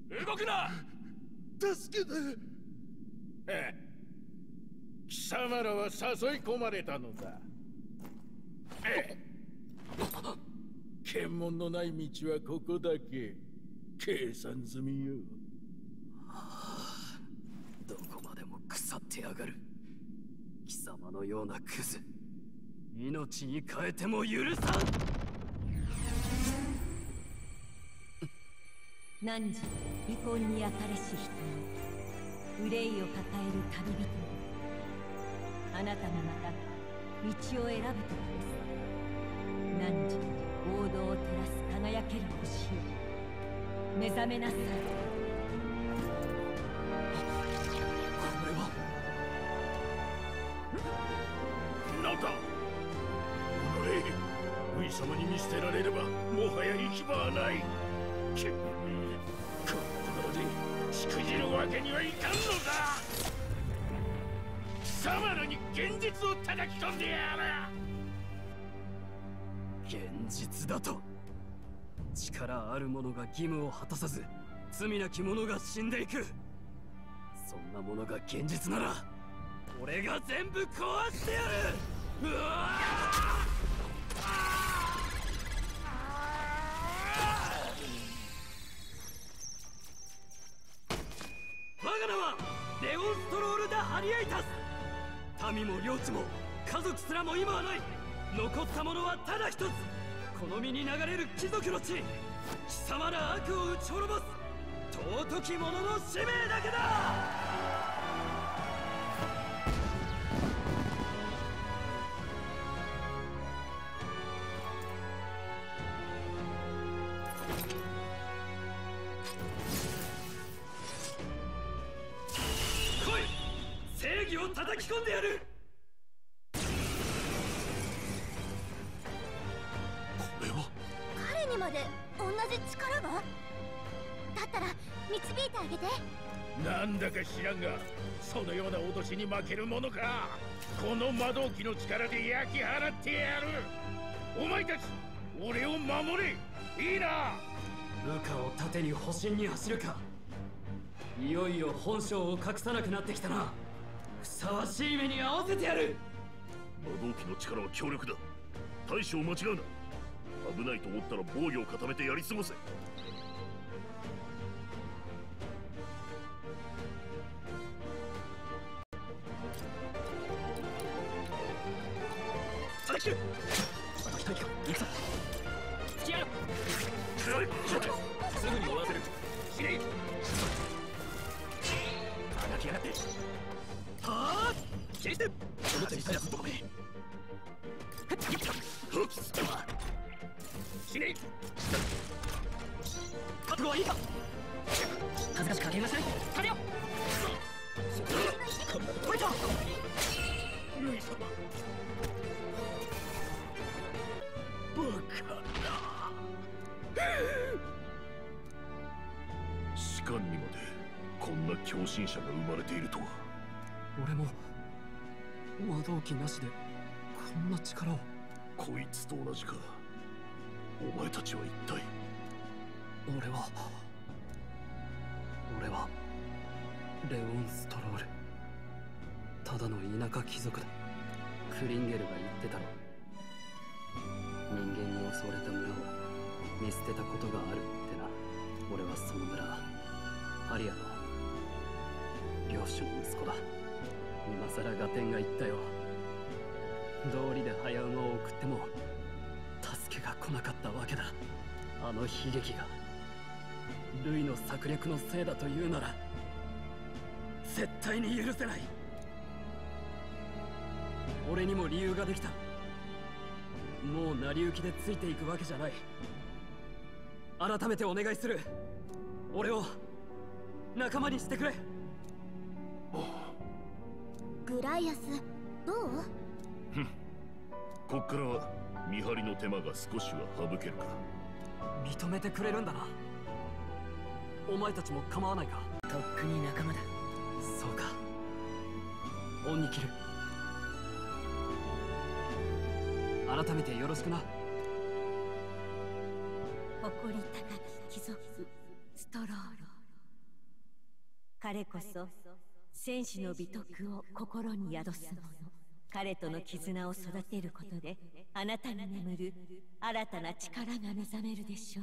動くな。 助けて。 貴様らは誘い込まれたのだ。検問のない道はここだけ。計算済みよ。 どこまでも腐ってやがる。貴様のようなクズ、命に代えても許さん。 汝遺恨にあたれし人よ、憂いを抱える旅人よ、あなたもまた道を選ぶ時です。汝王道を照らす輝ける星よ、目覚めなさい。 なんだ。おれ、上様に見捨てられればもはや行き場はない。こんなところでしくじるわけにはいかんのだ。貴様らに現実を叩き込んでやる。 現実だと。力ある者が義務を果たさず、罪なき者が死んでいく。そんなものが現実なら俺が全部壊してやる。うわ我が名はレオンストロール・ダ・ハリエイタス。民も領地も家族すらも今はない。残ったものはただ一つ、この身に流れる貴族の血。貴様ら悪を打ち滅ぼす尊き者の使命だけだ。正義を叩き込んでやる。 これは彼にまで同じ力が。だったら導いてあげて。 なんだか知らんが、そのような脅しに負けるものか。この魔導機の力で焼き払ってやる。お前たち俺を守れ。いいな。 部下を盾に保身に走るか。いよいよ本性を隠さなくなってきたな。ふさわしい目に合わせてやる。 魔導機の力は強力だ。大将間違うな。危ないと思ったら防御を固めてやり過ごせ。 叩き切る。私大気が行くぞ。突き合う。すぐに終わらせる。死ね。叩きやがって。はあ、決してその手にしたやつどめ。死ね。覚悟はいいか。恥ずかしくかけなさい。食べよ。こんなところか。ルイ様。 バカな。 士官にまでこんな狂信者が生まれているとは。 俺も魔導機なしでこんな力を。 こいつと同じか。お前たちは一体。 俺はレオンストロール。ただの田舎貴族だ。クリンゲルが言ってたろ。人間に襲われた村を見捨てたことがあるってな。俺はその村、アリアの領主の息子だ。今さら合点が言ったよ。道理で早馬を送っても助けが来なかったわけだ。あの悲劇がルイの策略のせいだというなら絶対に許せない。俺にも理由ができた。もう成り行きでついていくわけじゃない。改めてお願いする。俺を仲間にしてくれ。 グライアス、どう？ こっからは見張りの手間が少しは省けるか。 認めてくれるんだな。お前たちも構わないか。 とっくに仲間だ。 そうか。恩に切る。改めてよろしくな。 誇り高き貴族ストロール。 彼こそ戦士の美徳を心に宿す者。彼との絆を育てることで、あなたに眠る新たな力が目覚めるでしょう。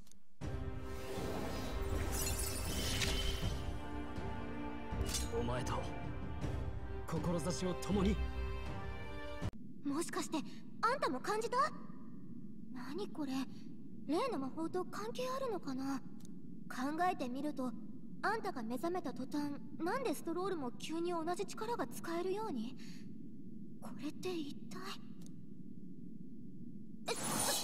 お前と志を共に。 もしかしてあんたも感じた？何これ、例の魔法と関係あるのかな。考えてみると、あんたが目覚めた途端、なんでストロールも急に同じ力が使えるように。これって一体何？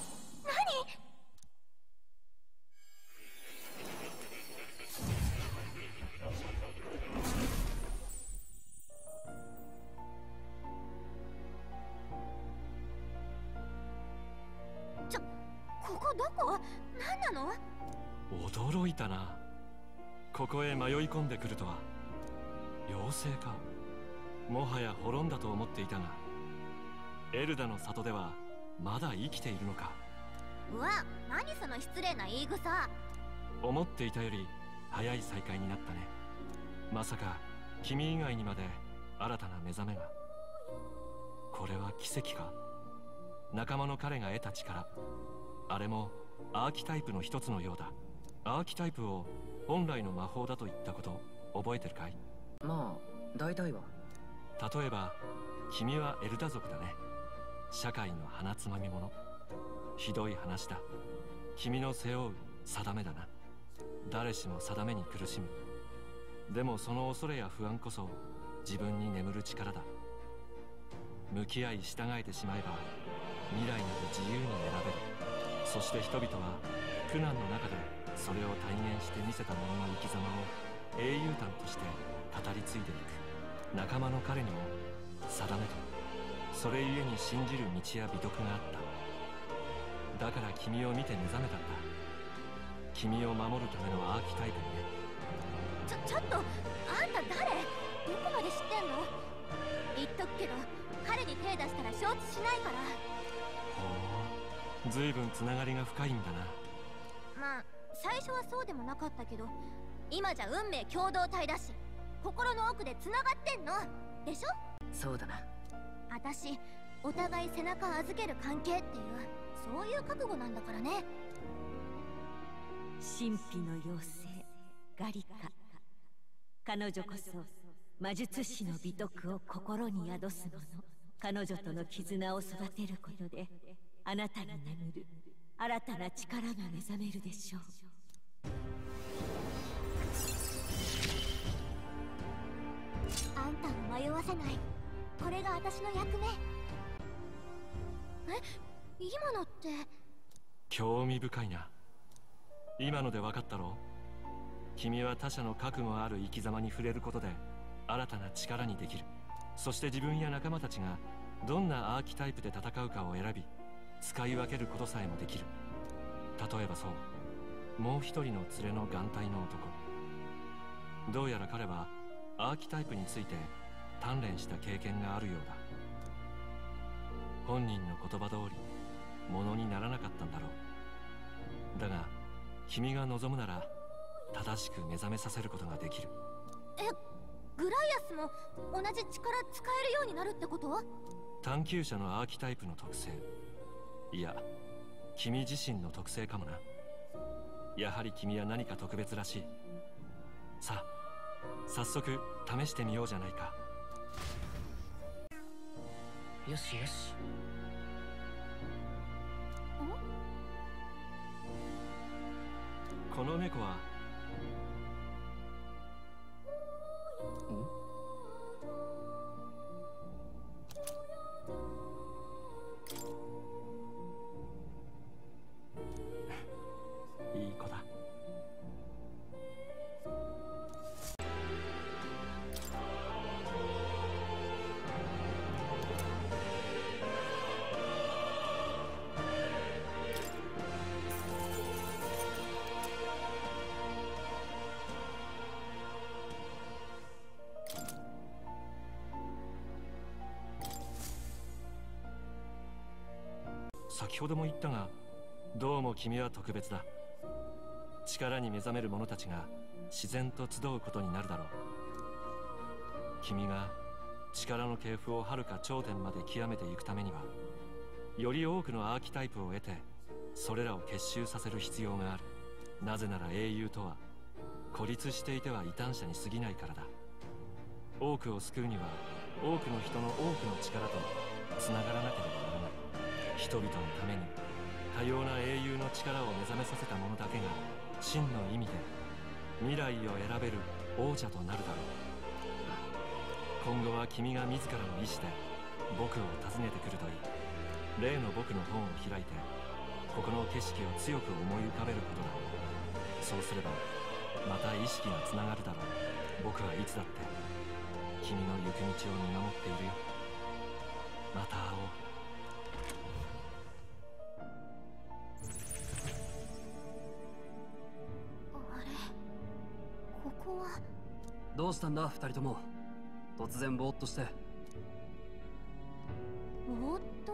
ここどこ？何なの？ 驚いたな。ここへ迷い込んでくるとは。妖精か。もはや滅んだと思っていたが、エルダの里ではまだ生きているのか。 うわ、何その失礼な言い草。 思っていたより早い再会になったね。まさか君以外にまで新たな目覚めが。これは奇跡か。仲間の彼が得た力、あれもアーキタイプの一つのようだ。アーキタイプを本来の魔法だと言ったこと覚えてるかい？ まあ大体は。 例えば君はエルダ族だね。社会の鼻つまみ者。ひどい話だ。君の背負う定めだな。誰しも定めに苦しむ。でもその恐れや不安こそ自分に眠る力だ。向き合い従えてしまえば未来など自由に選べる。そして人々は苦難の中でそれを体現して見せた者の生き様を英雄譚として語り継いでいく。仲間の彼にも定めとそれゆえに信じる道や美徳があった。だから君を見て目覚めたんだ。君を守るためのアーキタイプにね。 ちょっと、あんた誰？どこまで知ってんの？言っとくけど、彼に手出したら承知しないから。 ほう、随分つながりが深いんだな。 まあ最初はそうでもなかったけど、今じゃ運命共同体だし、心の奥でつながってんのでしょ。 そうだな。 私、お互い背中預ける関係っていう、そういう覚悟なんだからね。 神秘の妖精ガリカ。彼女こそ魔術師の美徳を心に宿す者。彼女との絆を育てることで、あなたに眠る新たな力が目覚めるでしょう。 あんたを迷わせない、これが私の役目。今のって。 興味深いな。今ので分かったろう。君は他者の覚悟ある生き様に触れることで新たな力にできる。そして自分や仲間たちがどんなアーキタイプで戦うかを選び使い分けることさえもできる。例えばそう、もう一人の連れの眼帯の男。どうやら彼はアーキタイプについて鍛錬した経験があるようだ。本人の言葉通りものにならなかったんだろう。だが君が望むなら正しく目覚めさせることができる。 グライアスも同じ力使えるようになるってこと？ 探求者のアーキタイプの特性、いや君自身の特性かもな。やはり君は何か特別らしい。さあ早速試してみようじゃないか。 よしよし。 この猫はいい子だ。先ほども言ったが、どうも君は特別だ。力に目覚める者たちが自然と集うことになるだろう。君が力の系譜をはるか頂点まで極めていくためには、より多くのアーキタイプを得てそれらを結集させる必要がある。なぜなら英雄とは孤立していては異端者に過ぎないからだ。多くを救うには多くの人の多くの力とつながらなければならない。人々のために多様な英雄の力を目覚めさせた者だけが真の意味で未来を選べる王者となるだろう。今後は君が自らの意志で僕を訪ねてくるといい。例の僕の本を開いてここの景色を強く思い浮かべることだ。そうすればまた意識がつながるだろう。僕はいつだって君の行く道を見守っているよ。また会おう。 あれ、ここは。 どうしたんだ二人とも。突然ぼーっとして。 ぼーっと？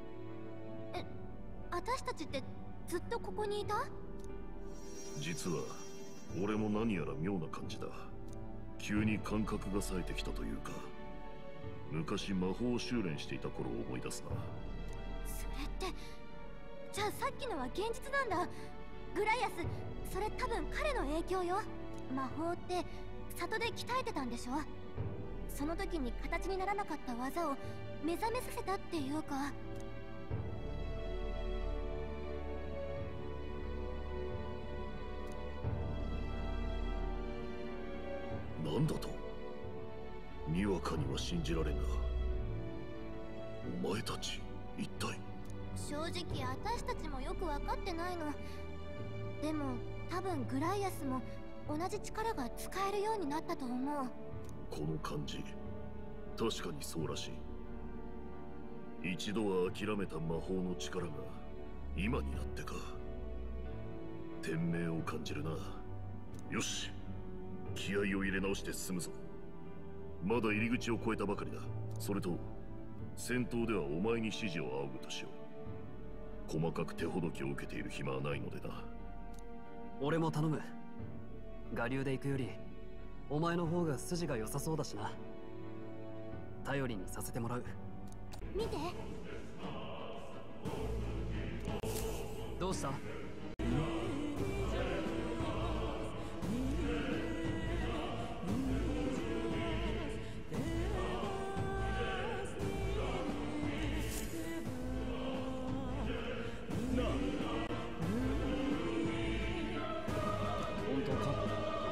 私たちってずっとここにいた？ 実は俺も何やら妙な感じだ。急に感覚が冴えてきたというか、昔魔法を修練していた頃を思い出すな。 それって、じゃあさっきのは現実なんだ。グライアス、それ多分彼の影響よ。魔法って里で鍛えてたんでしょ。その時に形にならなかった技を目覚めさせたっていうか。 なんだと？にわかには信じられんが、お前たち一体。 正直私たちもよく分かってないの。でも多分グライアスも同じ力が使えるようになったと思う。 この感じ、確かにそうらしい。一度は諦めた魔法の力が今になってか。天命を感じるな。よし、気合を入れ直して進むぞ。まだ入り口を越えたばかりだ。それと戦闘ではお前に指示を仰ぐとしよう。細かく手ほどきを受けている暇はないのでな。 俺も頼む。我流で行くよりお前の方が筋が良さそうだしな。頼りにさせてもらう。 見て。 どうした？本当か？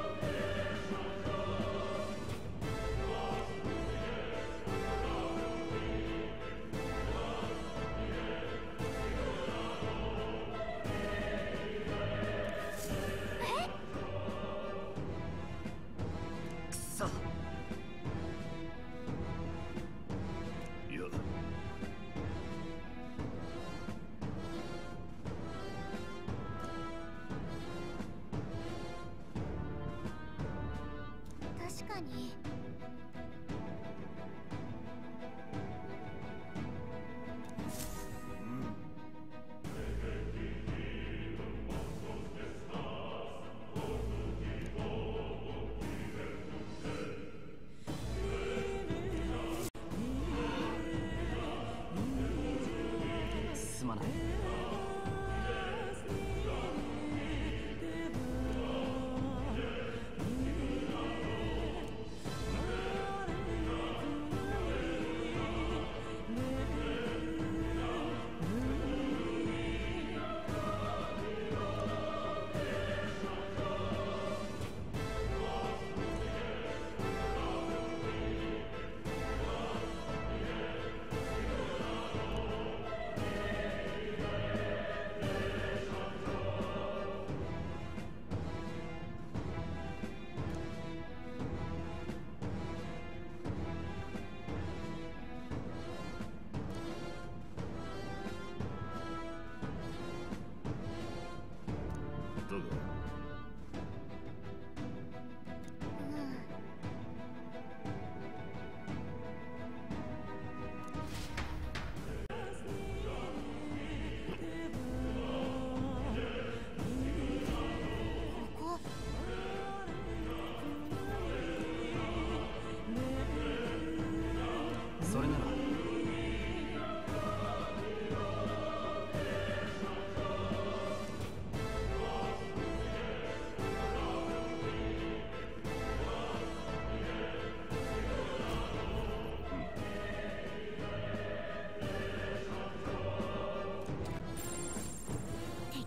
くそ。 いや、 確かに。 すまない。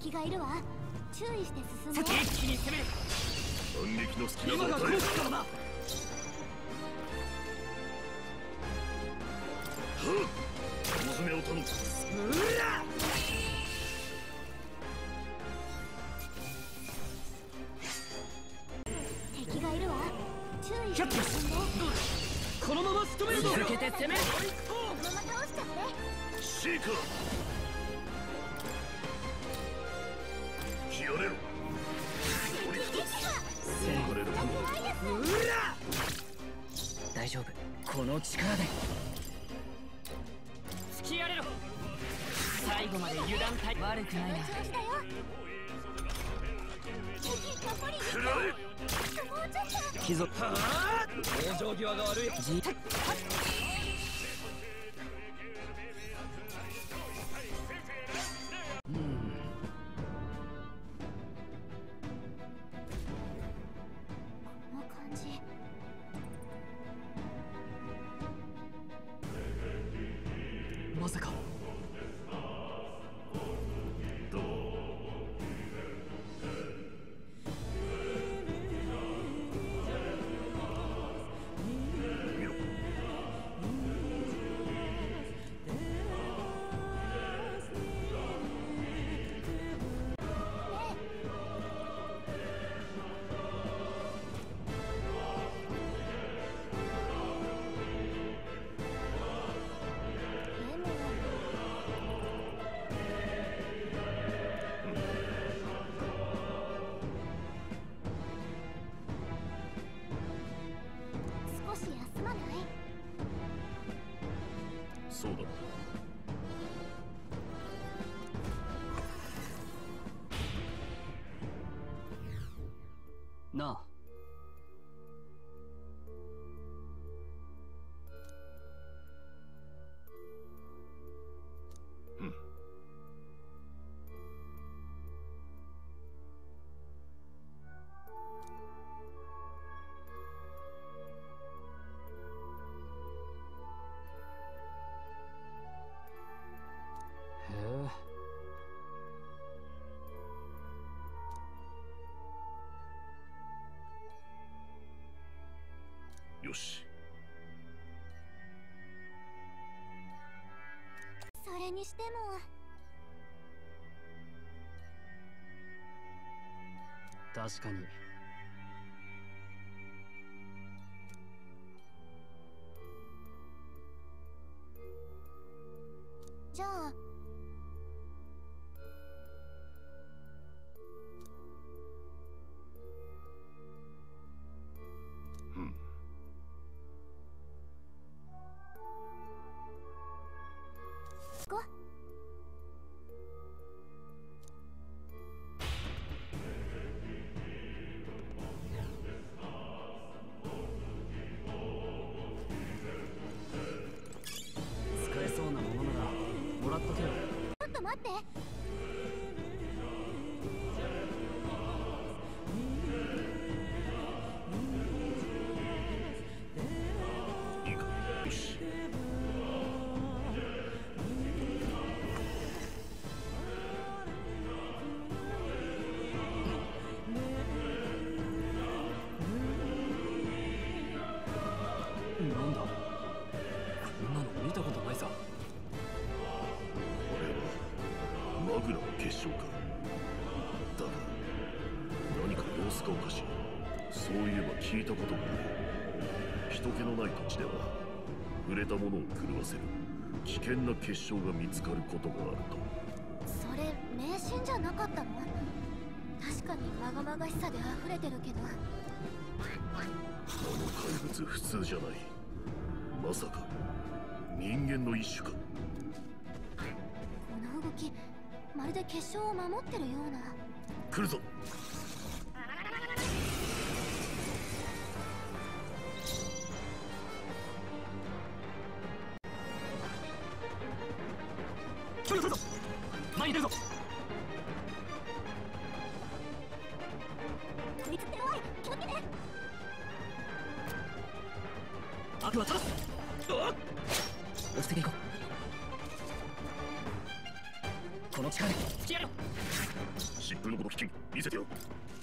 敵がいるわ。注意して進んで。 一気に攻める。 反撃の隙間今がを与える。 好機からな。 はっ、大詰めを頼む。 敵がいるわ。注意して進んで。 このまま仕留めるぞ。 続けて攻める。 このまま倒しちゃって。 シーカーやれろ。流れる。 大丈夫。この力で突きやれろ。最後まで油断大悪くないな。 調子だよ。敵残り食らえ。 もうちょっと。 貴族往生際が悪い。 この感じ。 まさかどう見ろ。 でも少し休まない？ そうだ。 なあ。へえ。 よし。 それにしても確かに。 じゃあうん。 行こう。 使えそうなものならもらっとけよ。 ちょっと待って。 いいか。よし。 なんだ、こんなの見たことないさ。 あれはマグナの結晶か。だが何か様子がおかしい。そういえば聞いたことがある。人気のない土地では触れたものを狂わせる危険な結晶が見つかることがあると。 それ迷信じゃなかったの？確かにまがまがしさで溢れてるけど。 あの怪物普通じゃない。まさか人間の一種か。 この動きまるで結晶を守ってるような。 来るぞ。 距離を取るぞ。前に出るぞ。 こいつっておい、気をつけて。 悪は正す。落ちていここの力で突き上げろ。 疾風のごとき剣見せてよ。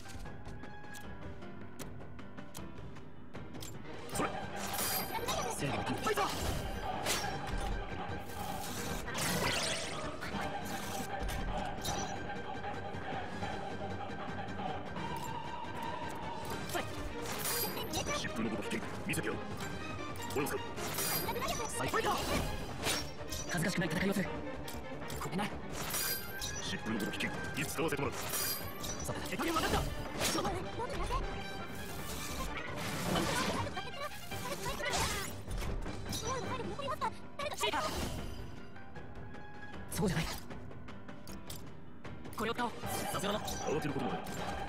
それ制御を保ってファイト。 疾風のごとき剣見せてよ。およそ最高。恥ずかしくない戦いをする。ごめんな。 疾風のごとき剣に使わせてもらう。 さて手加減分かった。そのそうじゃない。これを使おう。さすがだ。 慌てることもない。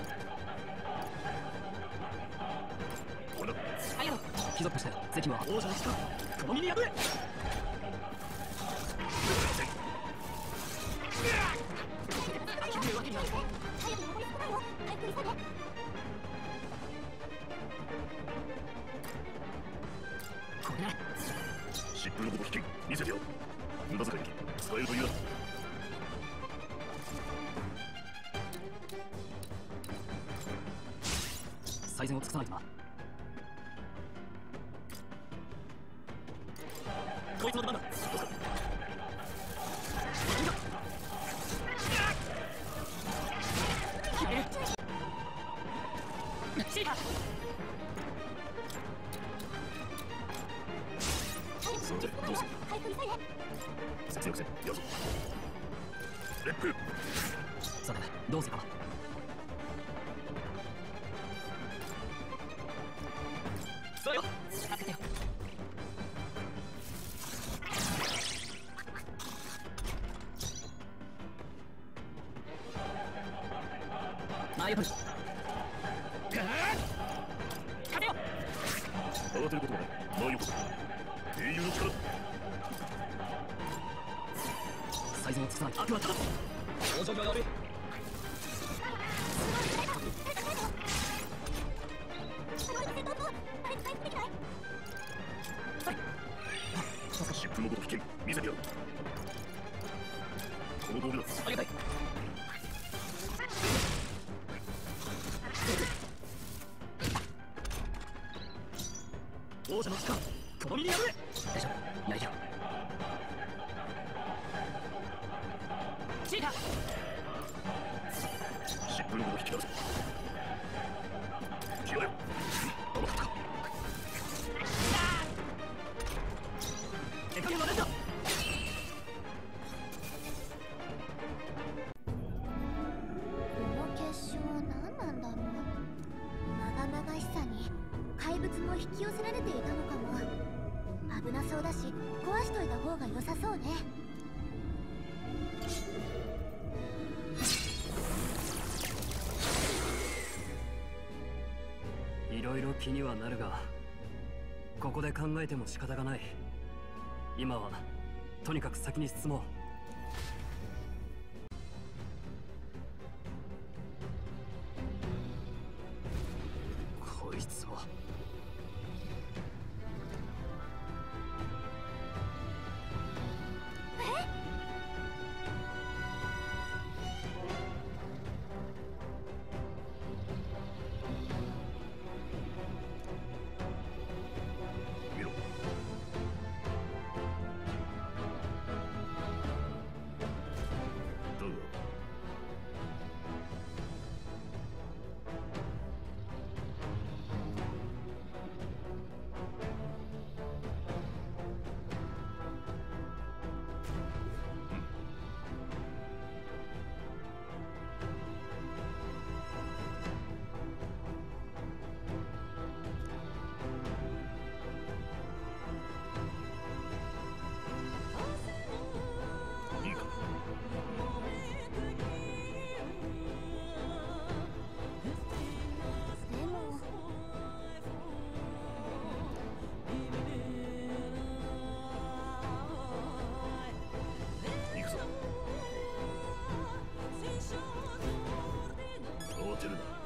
これだ。 ありがとう。貴族として関は王者の力この身に宿れ。これな。 疾風のごとき剣見せてよ。無駄遣いに使えるというな。 最善を尽くさないとな。こいつの出番だ。シーカさてどうする。節約せんやぞ。烈風。 さてどうするか。そうよ。助けてよ。マイアプル。勝てよ。 慌てることはない。マイオコ英雄の力。 最善を尽くさない。悪は立つ。往生際が悪い。 疾風のごとき剣見せてやる。この道具だ。 ありがたい。王者の力この身に宿れ。大丈夫。やりきろう。シーカ疾風のごとき剣だぞ。気合よ。甘かったか。 手加減は出た。 この結晶何なんだろう。まがまがしさに怪物も引き寄せられていたのかも。危なそうだし壊しといた方が良さそうね。 いろいろ気にはなるが、ここで考えても仕方がない。今はとにかく先に進もう。こいつは見ろ。だがいいか。 でも行くぞ。慌てるな。